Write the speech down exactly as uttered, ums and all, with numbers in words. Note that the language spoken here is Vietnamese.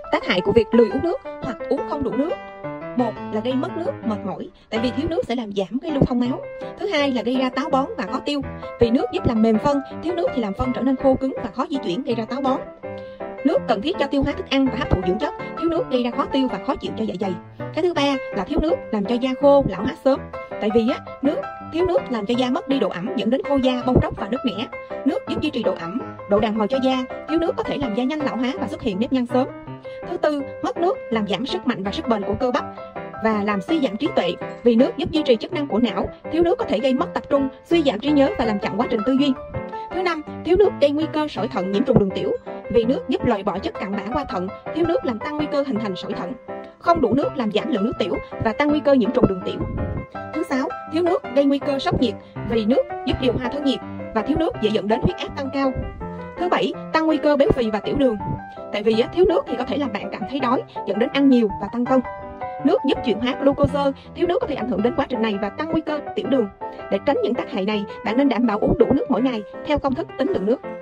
Tác hại của việc lười uống nước hoặc uống không đủ nước: một là gây mất nước, mệt mỏi, tại vì thiếu nước sẽ làm giảm cái lưu thông máu. Thứ hai là gây ra táo bón và khó tiêu, vì nước giúp làm mềm phân, thiếu nước thì làm phân trở nên khô cứng và khó di chuyển, gây ra táo bón. Nước cần thiết cho tiêu hóa thức ăn và hấp thụ dưỡng chất, thiếu nước gây ra khó tiêu và khó chịu cho dạ dày. Cái thứ ba là thiếu nước làm cho da khô, lão hóa sớm, tại vì á nước thiếu nước làm cho da mất đi độ ẩm, dẫn đến khô da, bong tróc và nứt nẻ. Nước giúp duy trì độ ẩm, độ đàn hồi cho da, thiếu nước có thể làm da nhanh lão hóa và xuất hiện nếp nhăn sớm. Thứ tư, mất nước làm giảm sức mạnh và sức bền của cơ bắp và làm suy giảm trí tuệ, vì nước giúp duy trì chức năng của não, thiếu nước có thể gây mất tập trung, suy giảm trí nhớ và làm chậm quá trình tư duy. Thứ năm, thiếu nước gây nguy cơ sỏi thận, nhiễm trùng đường tiểu, vì nước giúp loại bỏ chất cặn bã qua thận, thiếu nước làm tăng nguy cơ hình thành sỏi thận. Không đủ nước làm giảm lượng nước tiểu và tăng nguy cơ nhiễm trùng đường tiểu. Thứ sáu, thiếu nước gây nguy cơ sốc nhiệt, vì nước giúp điều hòa thân nhiệt và thiếu nước dễ dẫn đến huyết áp tăng cao. Thứ bảy, tăng nguy cơ béo phì và tiểu đường, tại vì thiếu nước thì có thể làm bạn cảm thấy đói, dẫn đến ăn nhiều và tăng cân. Nước giúp chuyển hóa glucose, thiếu nước có thể ảnh hưởng đến quá trình này và tăng nguy cơ tiểu đường. Để tránh những tác hại này, bạn nên đảm bảo uống đủ nước mỗi ngày theo công thức tính lượng nước.